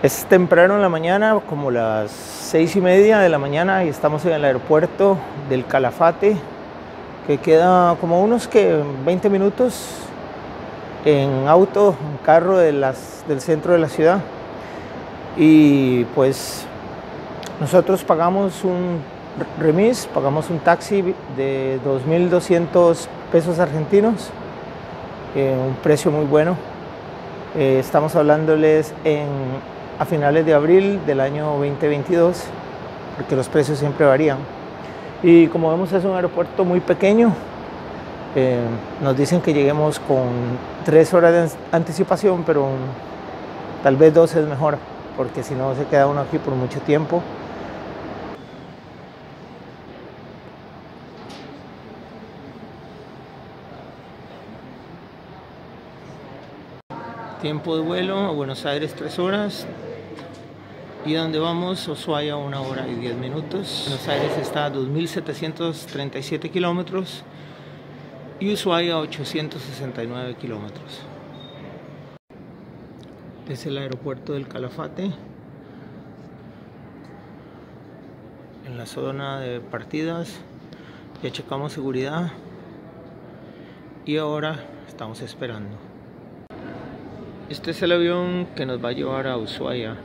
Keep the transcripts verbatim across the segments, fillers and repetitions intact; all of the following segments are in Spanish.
Es temprano en la mañana, como las seis y media de la mañana, y estamos en el aeropuerto del Calafate, que queda como unos que veinte minutos en auto, en carro de las, del centro de la ciudad. Y pues nosotros pagamos un remis, pagamos un taxi de dos mil doscientos pesos argentinos, eh, un precio muy bueno. Eh, estamos hablándoles en, a finales de abril del año veinte veintidós, porque los precios siempre varían. Y como vemos, es un aeropuerto muy pequeño. Eh, nos dicen que lleguemos con tres horas de anticipación, pero tal vez dos es mejor, porque si no se queda uno aquí por mucho tiempo. Tiempo de vuelo a Buenos Aires tres horas, y a donde vamos, Ushuaia, una hora y diez minutos. Buenos Aires está a dos mil setecientos treinta y siete kilómetros y Ushuaia ochocientos sesenta y nueve kilómetros. Es el aeropuerto del Calafate, en la zona de partidas. Ya checamos seguridad y ahora estamos esperando. Este es el avión que nos va a llevar a Ushuaia.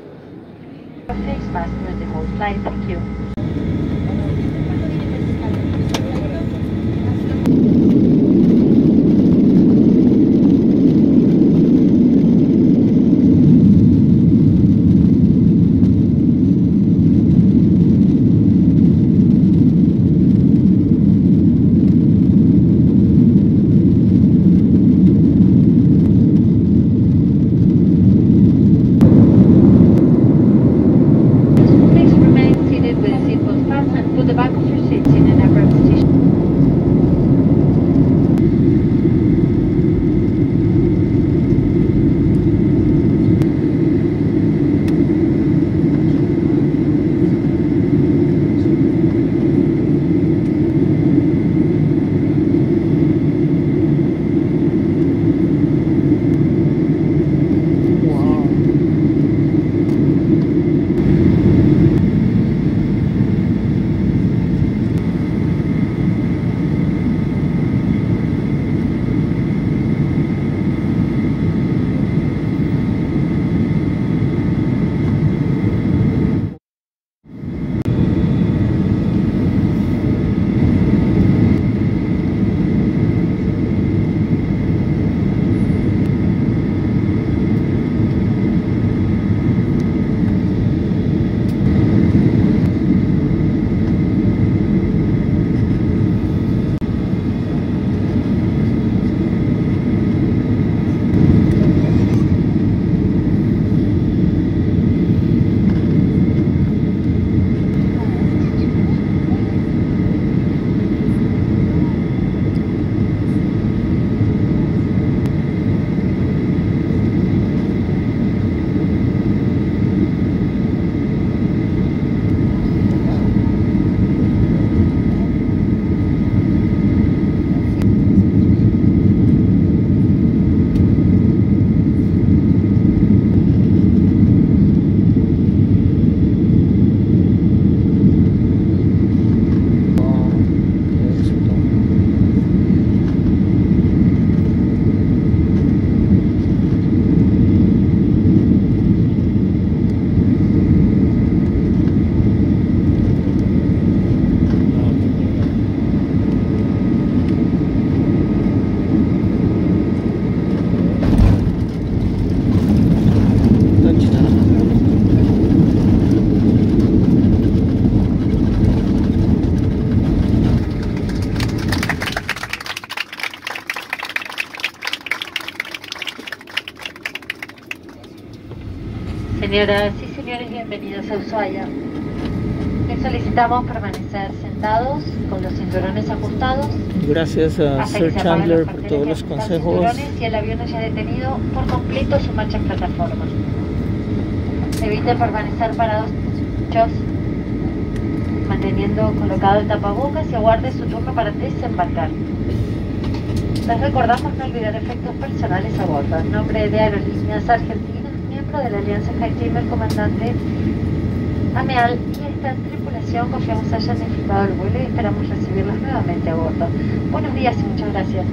Señoras y señores, bienvenidos a Ushuaia. Les solicitamos permanecer sentados con los cinturones ajustados. Gracias a Sir Chandler por todos los consejos. Y el avión haya detenido por completo su marcha en plataforma. Eviten permanecer parados, manteniendo colocado el tapabocas, y aguarde su turno para desembarcar. Les recordamos no olvidar efectos personales a bordo. En nombre de Aerolíneas Argentinas, uno de la Alianza SkyTeam, el comandante Ameal, y esta tripulación confiamos hayan disfrutado el vuelo y esperamos recibirlos nuevamente a bordo. Buenos días y muchas gracias.